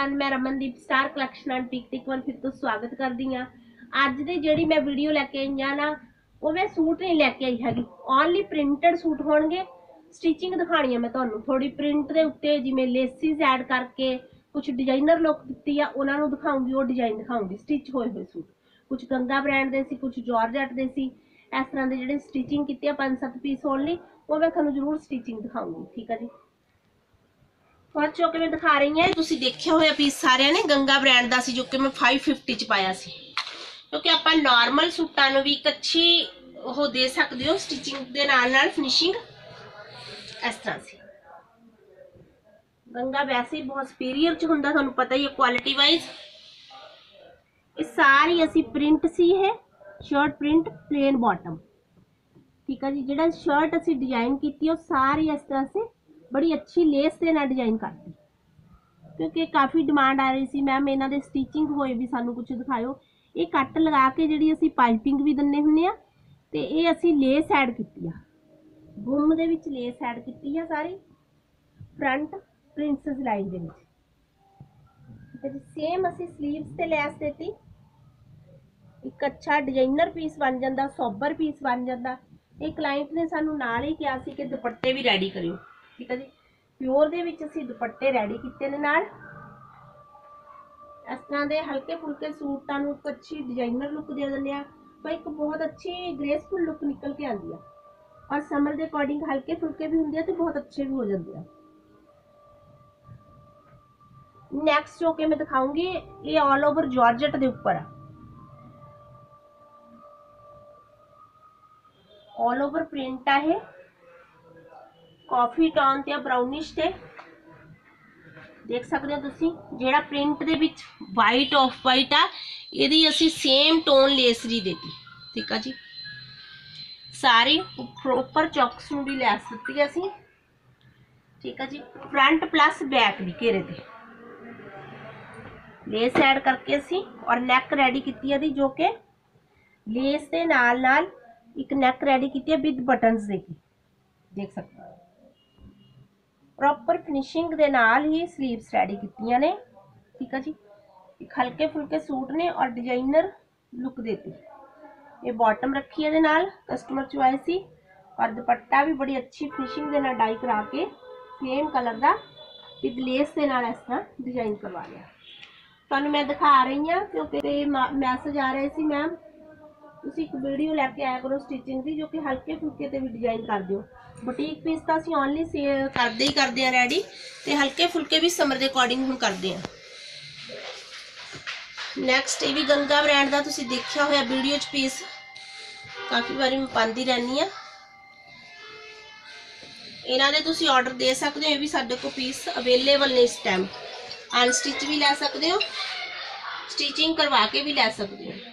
Everyone, मैं Ramandeep star collection and टिक एक बार फिर तो स्वागत करती हाँ। अज दी जिहड़ी मैं वीडियो लैके आई हाँ ना, वो मैं सूट नहीं लैके आई हैगी, ओनली प्रिंटेड सूट होणगे। स्टिचिंग दिखानी है मैं तुहानूं थोड़ी प्रिंट के उत्ते जिवें लेसिस ऐड करके कुछ डिजाइनर लुक दी है, उन्होंने दिखाऊंगी, वो डिजाइन दिखाऊंगी स्टिच होए हुए सूट। कुछ गंगा ब्रांड के सी, कुछ जॉर्जेट के सी, इस तरह के जिहड़े स्टिचिंग की 5-7 पीस ओनली, वो मैं तुहानूं जरूर स्टिचिंग दिखाऊंगी। ठीक है जी, फर्स्ट जो कि मैं दिखा रही हूँ, तुसीं देखिया होया पीस सारे ने गंगा ब्रांड का सी, जो कि मैं 550 च पाया सी, क्योंकि आप नॉर्मल सूटां नूं भी एक अच्छी वो दे सकते हो स्टिचिंग दे नाल फिनिशिंग इस तरह से। गंगा वैसे ही बहुत सुपीरियर च हुंदा, तुहानूं पता ही है क्वालिटी वाइज। ये सारी असी प्रिंट सी है, शर्ट प्रिंट प्लेन बॉटम। ठीक है जी, जिहड़ा शर्ट असी डिजाइन की वो सारी इस तरह से बड़ी अच्छी लेस के नाल डिजाइन करती, क्योंकि काफ़ी डिमांड आ रही सी मैम इन्हां दे स्टिचिंग होए भी सानू कुछ दिखाओ। ये कट लगा के जिहड़ी असी पाइपिंग भी दिंदे हुंदे आ, ते ये असी लेस ऐड कीती आ, गुम दे विच लेस ऐड कीती आ सारी फ्रंट प्रिंसेस लाइन दे विच। सेम असी स्लीव्स ते लैस देती, एक अच्छा डिजाइनर पीस बन जाता, सोबर पीस बन जाता। ये क्लाइंट ने सानू नाल ही कहा सी कि दुपट्टे भी रेडी करियो। ठीक है जी, प्योर दे विच असी दुपट्टे रेडी कीते ने नाल। इस तरह के हल्के फुल्के सूटां नूं एक अच्छी डिजाइनर लुक दे दिंदे आ, पर एक बहुत अच्छी ग्रेसफुल लुक निकल के आती है, और समर के अकॉर्डिंग हल्के फुल्के भी होंगे तो बहुत अच्छे भी हो जाते हैं। नैक्सट जो कि मैं दिखाऊंगी, ये ऑल ओवर जॉर्जेट के उपर है, ऑल ओवर प्रिंट है, कॉफी टोन ते ब्राउनिश ते देख सकते हो तुसी। जेड़ा प्रिंट दे विच वाइट ऑफ वाइट आ, इहदी असी सेम टोन लेस दी देती। ठीक है जी, सारी प्रॉपर चौक्स नूं भी लैस दित्ती असी। ठीक है जी, फ्रंट प्लस बैक दी घेरे ते लेस ऐड करके असी, और नैक रेडी कीती है जो कि लेस के नाल नाल एक नैक रेडी की है विद बटन्स देके, देख सकते हो। प्रॉपर फिनिशिंग दे नाल ही स्लीव्स रेडी कीतियां ने। ठीक है जी, एक हल्के फुल्के सूट ने और डिजाइनर लुक देती। ये बॉटम रखी है नाल कस्टमर चॉइस ही, और दुपट्टा भी बड़ी अच्छी फिनिशिंग दे नाल डाई करा के सेम कलर का विद लेस के नाल इस तरह डिजाइन करवा लिया। तुहानूं मैं दिखा रही हाँ, क्योंकि मैसेज आ रहे सी मैम तुसीं एक वीडियो लैके आया करो स्टिचिंग की, जो कि हल्के फुल्के ते भी डिजाइन कर दिओ। बुटीक पीस तो असीं ओनली सेल करते हैं रेडी, तो हल्के फुल्के भी समर के अकॉर्डिंग हम करते हैं। नैक्सट ये भी गंगा ब्रांड का तुसीं देखिया होया वीडियो च पीस, काफ़ी बारी मैं पाती रहनी हाँ। इन्हां दे तुसीं ऑर्डर दे सकते हो, ये भी साडे कोल पीस अवेलेबल ने इस टाइम। अनस्टिच भी लै सकते हो, स्टिचिंग करवा के भी लै सकते हो।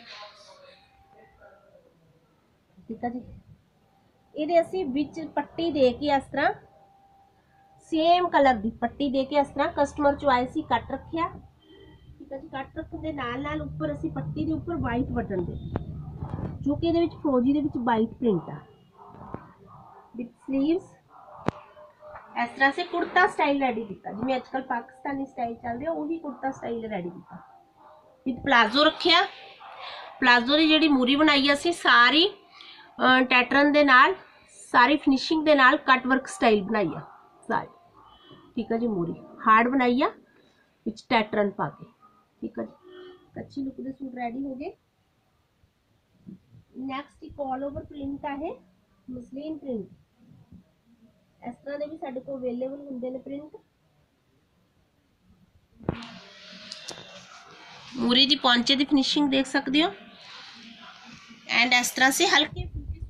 ठीक है जी, ये असी विच पट्टी दे के इस तरह सेम कलर की पट्टी दे के इस तरह कस्टमर चॉइस ही कट रखिया। ठीक है जी, कट रखने के नाल नाल उपर असी पट्टी के उपर वाइट बटन दे, जो कि ये फौजी के वाइट प्रिंट आ विद स्लीव्स। इस तरह से कुर्ता स्टाइल रेडी किया, जिवें अजकल पाकिस्तानी स्टाइल चल रहा वही कुर्ता स्टाइल रेडी किया विद प्लाजो रखिया। प्लाजो की जिहड़ी मूरी बनाई असी सारी टैटरन दे नाल, सारी फिनिशिंग दे नाल कट वर्क स्टाइल बनाई आ सारी। ठीक है जी, मूरी हार्ड बनाई आ विच टैटरन पा के। ठीक है जी, अच्छी लुक दे सूट रेडी हो गए। नैक्सट एक ऑल ओवर प्रिंट है, मसलिन प्रिंट, इस तरह के भी साडे कोल अवेलेबल होंदे ने प्रिंट। मूरी दी पौंचे दी फिनिशिंग देख सकते हो, एंड इस तरह से हल्के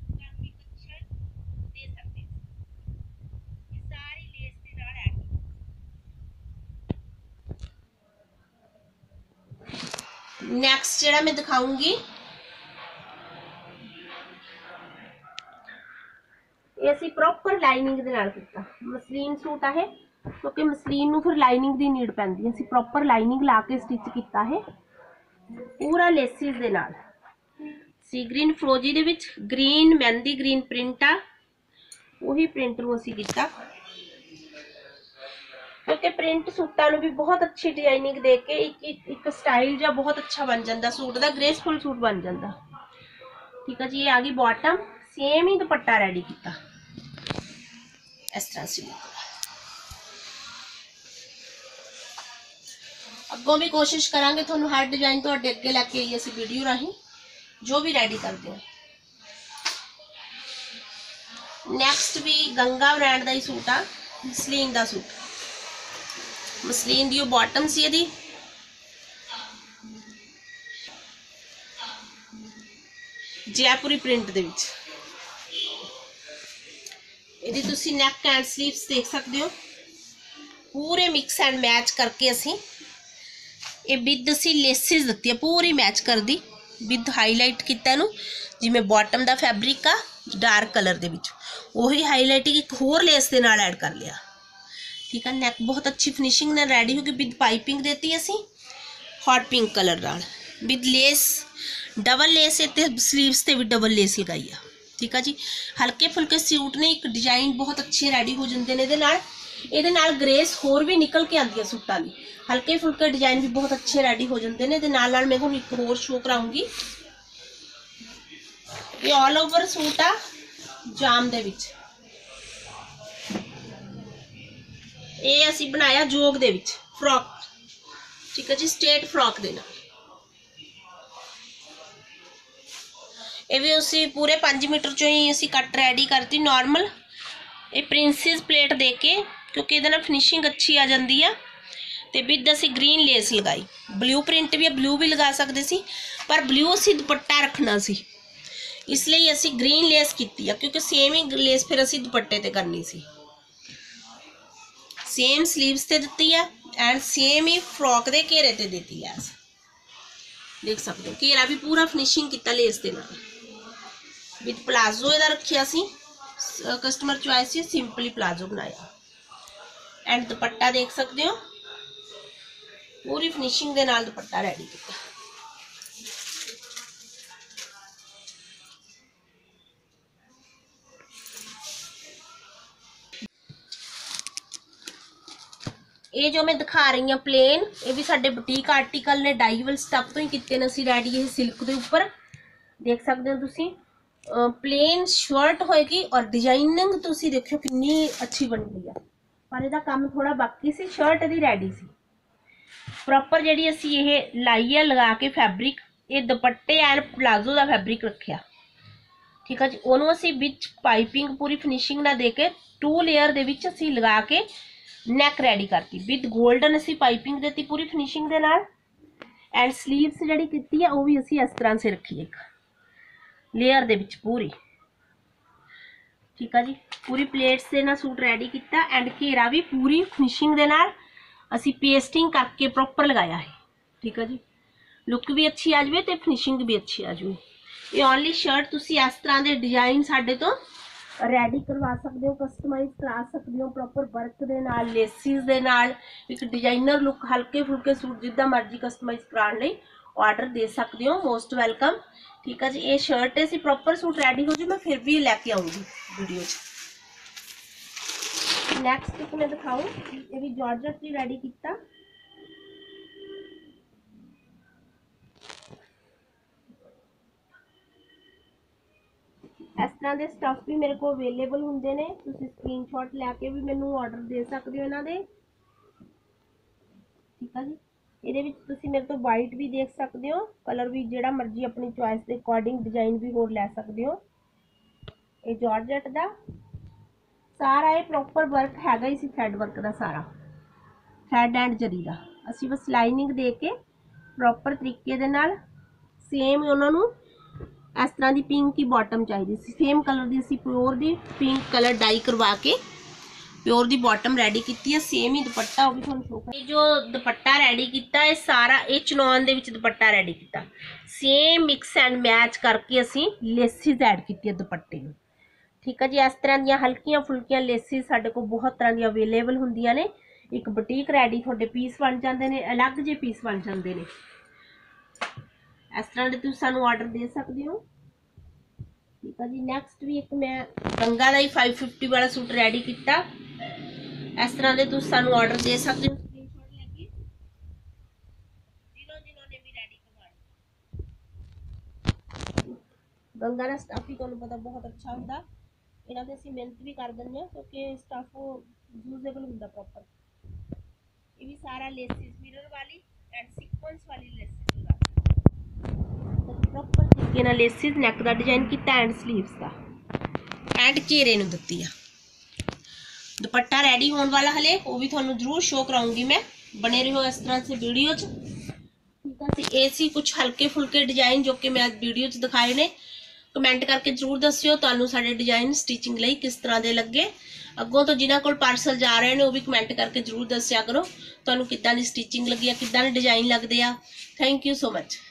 नैक्सट जो मैं दिखाऊंगी, ये असी प्रॉपर लाइनिंग दे नाल कीता। मसलीन सूट है, क्योंकि मसलीन नूं फिर लाइनिंग की नीड पैंदी, असी प्रॉपर लाइनिंग ला के स्टिच किया है पूरा लेसिस दे नाल। सी ग्रीन फ्रोजी दे विच ग्रीन मेहंदी ग्रीन प्रिंट आ, वही प्रिंट नूं असी कीता। क्योंकि प्रिंट सूटां नूं भी बहुत अच्छी डिजाइनिंग दे के एक स्टाइल जा बहुत अच्छा बन जाता सूट का, ग्रेसफुल सूट बन जाता। ठीक है जी, ये आ गई बॉटम। सेम ही दुपट्टा रेडी किया इस तरह से। अगों भी कोशिश करांगे थोनू हर डिजाइन तो अगे लैके आइए असीं वीडियो राही जो भी रेडी करते हैं। नैक्सट भी गंगा ब्रांड का ही सूट आ, मसलीन का सूट, मसलीन दी बॉटम सी इहदी, जयपुरी प्रिंट दे विच। इहदी तुसीं नैक एंड स्लीव्स देख सकते हो, पूरे मिक्स एंड मैच करके असीं ये विद असीं लेसिस दित्ती है पूरी मैच कर दी, विद हाईलाइट किया इहनूं जिवें बॉटम का फैब्रिक आ डार्क कलर दे विच, उही हाईलाइटिंग एक होर लेस के नाल ऐड कर लिया। ठीक है, नैक बहुत अच्छी फिनिशिंग नाल रेडी हो गई, विद पाइपिंग देती असीं हॉट पिंक कलर नाल, विद लेस डबल लेस इत्ते स्लीव्स ते भी डबल लेस लगाई आ। ठीक है जी, हल्के फुल्के सूट ने एक डिजाइन बहुत अच्छे रेडी हो जाते हैं इहदे नाल ग्रेस होर भी निकल के आती है सूटां दी, हल्के फुल्के डिजाइन भी बहुत अच्छे रेडी हो जाते हैं। नाल मैं तुहानूं एक होर शो कराऊंगी, ये ऑल ओवर सूट आ जाम दे विच, ये असीं बनाया जोग दे विच फ्रॉक। ठीक है जी, स्ट्रेट फ्रॉक दे नाल ये भी उसी पूरे 5 मीटर चो ही असीं कट रेडी करती नॉर्मल, ये प्रिंसिस प्लेट दे के, क्योंकि ये फिनिशिंग अच्छी आ जाती है। तो विद असी ग्रीन लेस लगाई, ब्लू प्रिंट भी ब्लू भी लगा सकते सी, पर ब्लू असी दुपट्टा रखना सी, इसलिए असी ग्रीन लेस की है, क्योंकि सेम ही लेस फिर असी दुपट्टे ते करनी सी। सेम स्लीव्स ते दित्ती है एंड सेम ही फ्रॉक दे घेरे ते दित्ती है। देख सकते हो घेरा भी पूरा फिनिशिंग किया लेस दे नाल, विद प्लाजो इहदा रखिया सी, कस्टमर चॉइस से सिंपली प्लाजो बनाया। एंड दुपट्टा देख सकते हो पूरी फिनिशिंग दे नाल दुपट्टा रेडी किया। ये जो मैं दिखा रही हूँ प्लेन, ये भी साडे बुटीक आर्टिकल ने डाईवल स्टफ तो ही किते ने असीं रेडी, ये सिल्क के उपर देख सकते हो तुसीं। प्लेन शर्ट होएगी और डिजाइनिंग तुसीं देखो कितनी अच्छी बनी है, पर इहदा काम थोड़ा बाकी सी, शर्ट इहदी रेडी सी प्रॉपर जिहड़ी असीं ये लाई है लगा के फैब्रिक, ये दुपट्टे एंड प्लाजो का फैब्रिक रखिया। ठीक है जी, उन्होंने असीं विच पाइपिंग पूरी फिनिशिंग ना दे के 2 लेयर दे विच असीं लगा के नैक रेडी करती, विद गोल्डन असीं पाइपिंग देती पूरी फिनिशिंग दे नाल। एंड स्लीव्स जिहड़ी कीती है वो भी असीं इस तरह से रखी एक लेयर दे विच पूरी। ठीक है जी, पूरी प्लेट्स दे नाल सूट रेडी किया एंड घेरा भी पूरी फिनिशिंग दे नाल असी पेस्टिंग करके प्रॉपर लगाया है। ठीक है जी, लुक भी अच्छी आ जाए तो फिनिशिंग भी अच्छी आ जाए। ये ओनली शर्ट तुसी इस तरह के डिजाइन साडे तो रेडी करवा सकते हो, कस्टमाइज करा सकते हो प्रॉपर वर्क दे नाल, लेसिस दे नाल, एक डिजाइनर लुक हल्के फुल्के सूट जिद्दां मर्जी कस्टमाइज कराने लई ऑर्डर दे सकते हो, मोस्ट वेलकम। ठीक है जी, ये शर्ट है प्रॉपर सूट रेडी हो जाए मैं फिर भी लैके आऊँगी वीडियो। नैक्सट एक मैं दिखाऊँ, ये भी जॉर्जेट की रेडी किया, इस तरह के स्टफ भी मेरे को अवेलेबल होंगे ने, तुसीं स्क्रीनशॉट लैके भी मैनू ऑर्डर दे सकते हो इन्हां दे। ठीक है जी, ये तुसीं मेरे तो वाइट भी देख सकते हो, कलर भी जिहड़ा मर्जी अपनी चॉइस के अकॉर्डिंग डिजाइन भी होर लै सकते हो। ये जॉर्जेट का सारा ये प्रॉपर वर्क हैगा ही सी, थ्रेड वर्क का सारा थ्रेड एंड जरी का, असीं बस लाइनिंग दे के प्रॉपर तरीके दे नाल सेम उन्होंने इस तरह की पिंक की बॉटम चाहिए, सेम कलर की असीं प्योर दी पिंक कलर डाई करवा के प्योर दी बॉटम रेडी की है। सेम ही दुपट्टा वो भी थोड़ा शो कर, जो दुपट्टा रेडी किया है सारा ये चनौन दे विच दुपट्टा रेडी किया, सेम मिक्स एंड मैच करके असीं लेसिस ऐड की है दुपट्टे में। ठीक है जी, इस तरह दी हल्कियां फुल्कियां लेसिस साडे कोल बहुत तरह दी अवेलेबल होंदियां ने, एक बुटीक रेडी थोड़े पीस बन जाते हैं, अलग जे पीस बन जाते हैं, इस तरह के तुसीं सानूं ऑर्डर दे सकते हो। ठीक है जी, नैक्सट भी एक मैं गंगा का ही 550 वाला सूट रेडी किया, इस तरह के तुम सानू ऑर्डर दे सकते हो स्क्रीनशॉट लेके, जिन्होंने भी रेडी करवाना। गंगा का स्टफ ही तुहानू पता बहुत अच्छा होंदा, इन्हां ते असीं मेहनत भी कर दिंदे हां क्योंकि स्टफ यूजेबल होंदा प्रॉपर। ये भी सारा लेसिस मिरर वाली एंड सीक्वेंस वाली लेसिस लगा प्रॉपर तरीके नाल लेसिस नैक दा डिजाइन कीता एंड स्लीव्स दा एंड घेरे नूं दित्ती आ। दुपट्टा रेडी होने वाला हले, वो भी थोड़ा जरूर शो कराऊंगी मैं, बने रहो इस तरह से वीडियो च। ये सी कुछ हल्के फुल्के डिजाइन जो कि मैं आज वीडियो च दिखाए ने, कमेंट करके जरूर दस्सियो तुहानू साडे डिजाइन स्टिचिंग लई किस तरह दे लगे। अगों तो जिन्हां कोल पार्सल जा रहे हैं वो भी कमेंट करके जरूर दस्सिया करो तुहानू किद्दां दी स्टिचिंग लगी है, किद्दां दे डिजाइन लगदे आ। Thank you so much.